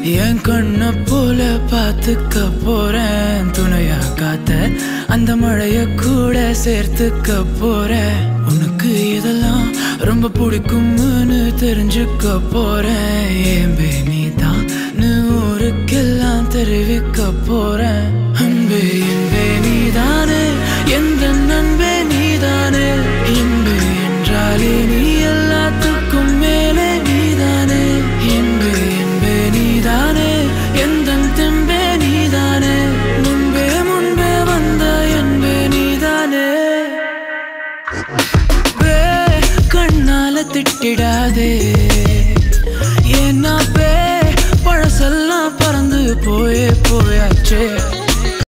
என் கண்ண போல பார்த்துக்க போறேன் துணையா காத்த அந்த மழைய கூட சேர்த்துக்க போறேன் உனக்கு இதெல்லாம் ரொம்ப பிடிக்கும்னு தெரிஞ்சுக்க போறேன் என் நீதான் ஊருக்கெல்லாம் தெரிவிக்க போறேன் அன்பே என்பே நீதானே எந்த நண்பே நீதானே என்பே என்றாலே நீ எல்லாத்துக்கும் மேலே நீதானே என்பே என்பே நீதானே எந்த தெம்பே நீதானே முன்பே முன்பே வந்த என்பே நீதானே கண்ணால திட்டிடாதே